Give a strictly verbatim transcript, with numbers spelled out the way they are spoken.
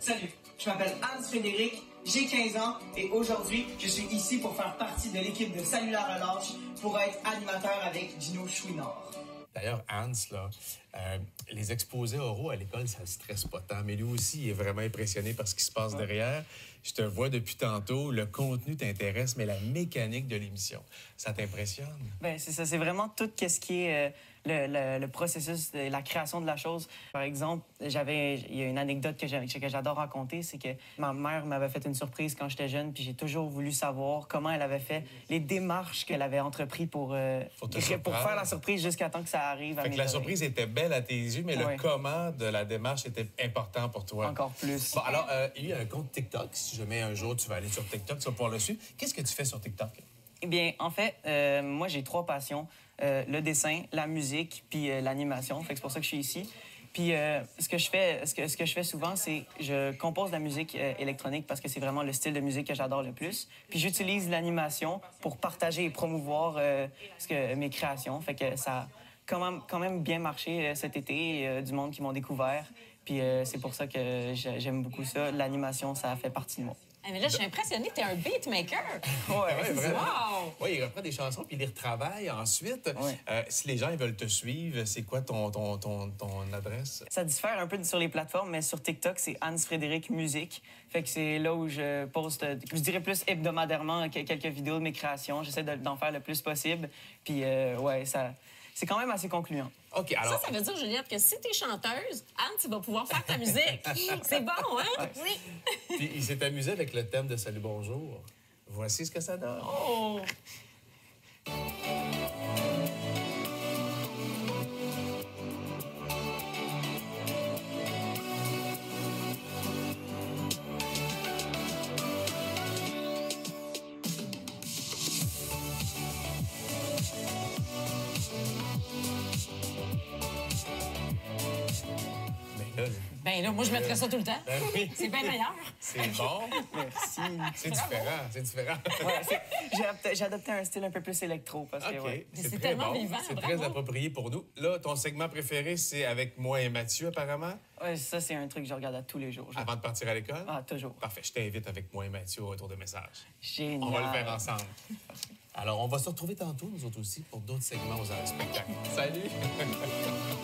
Salut, je m'appelle Hans-Frédéric, j'ai quinze ans et aujourd'hui, je suis ici pour faire partie de l'équipe de Salut la relâche pour être animateur avec Gino Chouinard. D'ailleurs, Hans, là, euh, les exposés oraux à l'école, ça le stresse pas tant, mais lui aussi, il est vraiment impressionné par ce qui se passe ouais. derrière. Je te vois depuis tantôt, le contenu t'intéresse, mais la mécanique de l'émission, ça t'impressionne? Bien, c'est ça, c'est vraiment tout ce qui est euh, le, le, le processus de la création de la chose. Par exemple, j'avais, il y a une anecdote que j'adore raconter, c'est que ma mère m'avait fait une surprise quand j'étais jeune, puis j'ai toujours voulu savoir comment elle avait fait, les démarches qu'elle avait entreprises pour, euh, pour faire la surprise jusqu'à temps que ça arrive. Fait à que la surprise était belle à tes yeux, mais ouais. le comment de la démarche était important pour toi. Encore plus. Bon, alors, euh, il y a un compte TikTok. Si jamais un jour tu vas aller sur TikTok, tu vas pouvoir le suivre. Qu'est-ce que tu fais sur TikTok? Eh bien, en fait, euh, moi, j'ai trois passions. Euh, le dessin, la musique, puis euh, l'animation. Fait que c'est pour ça que je suis ici. Puis euh, ce que je fais, ce que, ce que je fais souvent, c'est je compose de la musique euh, électronique parce que c'est vraiment le style de musique que j'adore le plus. Puis j'utilise l'animation pour partager et promouvoir euh, ce que, mes créations. Fait que ça a quand même, quand même bien marché euh, cet été. Euh, du monde qui m'ont découvert. Puis euh, c'est pour ça que j'aime beaucoup ça. L'animation, ça fait partie de moi. Ah, mais là, je suis impressionnée, t'es un beatmaker. Oui, ouais, vraiment. Wow! Oui, il reprend des chansons puis il les retravaille ensuite. Ouais. Euh, si les gens ils veulent te suivre, c'est quoi ton, ton, ton, ton adresse? Ça diffère un peu sur les plateformes, mais sur TikTok, c'est Hans-Frédéric Musique. Fait que c'est là où je poste, je dirais plus hebdomadairement, quelques vidéos de mes créations. J'essaie d'en faire le plus possible. Puis, euh, ouais, ça... C'est quand même assez concluant. OK, alors... Ça, ça veut dire, Juliette, que si t'es chanteuse, Anne, tu vas pouvoir faire ta musique. C'est bon, hein? Oui. Puis il s'est amusé avec le thème de Salut, bonjour. Voici ce que ça donne. Oh! Ben là, moi, je mettrais ça tout le temps. Ben oui. C'est bien meilleur. C'est bon. Merci. C'est différent, c'est différent. Ouais, j'ai adopté un style un peu plus électro parce que, OK. ouais. C'est tellement bon. vivant, C'est bravo. très approprié pour nous. Là, ton segment préféré, c'est avec moi et Mathieu, apparemment? Ouais, ça, c'est un truc que je regarde à tous les jours. Je... Avant de partir à l'école? Ah, toujours. Parfait. Je t'invite avec moi et Mathieu au retour de message. Génial. On va le faire ensemble. Alors, on va se retrouver tantôt, nous autres aussi, pour d'autres segments aux arts spectacles. Salut!